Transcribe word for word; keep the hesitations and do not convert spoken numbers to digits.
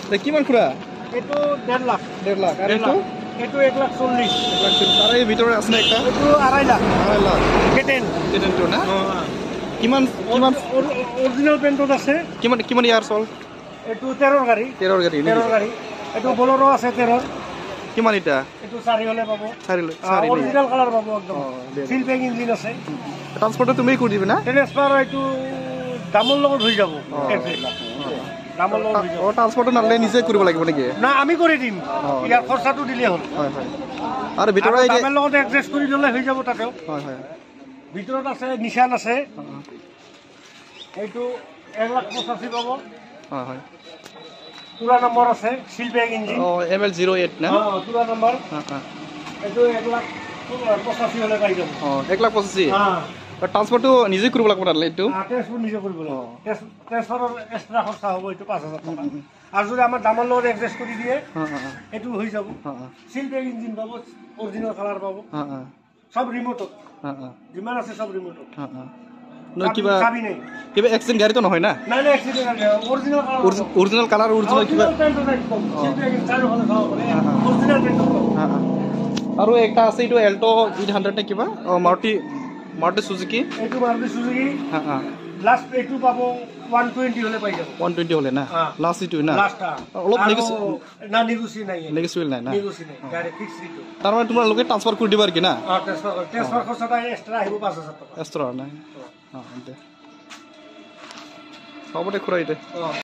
কিমান খুৰা এইটো ডেৰ লাখ ডেৰ লাখ আৰু এইটো এইটো এক লাখ চল্লিছ এক লাখ চল্লিছ তাৰে ভিতৰত আছে না একটা এইটো আঢ়াই লাখ আঢ়াই লাখ কেটেন কেটেনটো না কিমান কিমান অৰিজিনেল পেণ্টত আছে কিমান কিমান ইয়াৰ চল এইটো তেৰৰ গাড়ী তেৰৰ গাড়ী তেৰৰ গাড়ী এইটো বলেৰো আছে তেৰৰ কিমান এটা এইটো চাৰি হ'লে পাব চাৰি চাৰি অৰিজিনেল কালাৰ পাব একদম চিল পেক ইঞ্জিন আছে ট্ৰান্সপৰ্টটো তুমি কৰি দিবি না ট্ৰেন্সফাৰ এইটো দামৰ লগত হৈ যাব দামৰ লগত হৈ যাব অ ট্ৰান্সপৰ্টটো নালে নিজে কৰিব লাগিব নেকি না আমি কৰি দিম ইয়াৰ খৰচাটো দিলে হ'ল হয় হয় আৰু ভিতৰত এই দামৰ লগত এডজাষ্ট কৰি দিলে হৈ যাব তাতেও হয় হয় ভিতৰত আছে নিশান আছে এইটো এক লাখ পঁচাশী পাব হয় হয় পুৰা নম্বৰ আছে চিল পেক ইঞ্জিন অ এম এল জিৰ' এইট না অঁ পুৰা নম্বৰ হা হা এইটো এক লাখ পঁচাশী হ'লে পাই যাব অ এক লাখ পঁচাশী ট্ৰান্সপৰ্টটো নিজে কৰিব লাগিব নালে এইটো ট্ৰেন্সপৰ্ট নিজে কৰিব লাগিব ট্ৰেন্সপৰ্টৰ এক্সট্ৰা খৰচা হ'ব এইটো পাঁচ হাজাৰ টকা আৰু যদি আমাৰ দামৰ লগত এডজাষ্ট কৰি দিয়ে সেইটো হৈ যাব চিল পেক ইঞ্জিন পাব অৰিজিনেল কালাৰ পাব সব ৰিম'টত যিমান আছে সব ৰিম'টত কিবা কিবা এক্সিডেণ্ট গাড়ীটো নহয় না নাই নাই এক্সিডেণ্ট নাই original colour original colour original কিবা অৰিজিনেল পেণ্টত আৰু একটা আছে এইটো এল্টো এইট হাণ্ড্ৰেড নে কিবা অ মাৰুতি মাৰুতি সুজুকি এইটো মাৰুতি সুজুকি হা হা লাষ্ট এইটো পাব ওৱান টুৱেণ্টি হ'লে পাই যাব ওৱান টুৱেণ্টি হ'লে না লাষ্ট এইটো না লাষ্ট অলপ না নেগোচি নাই নেগোচিয়েবল নাই না নেগোচি নাই ডাইৰেক্ট ফিক্স ৰেট তাৰমানে তোমালোকে ট্ৰান্সফাৰ কৰি দিবা কি না অঁ ট্ৰান্সফাৰ ট্ৰান্সফাৰ খৰচাটা এক্সট্ৰা আহিব পাঁচ হাজাৰ টকা এক্সট্ৰা নাই অঁ দে হ'ব দে খুৰা এতিয়া অঁ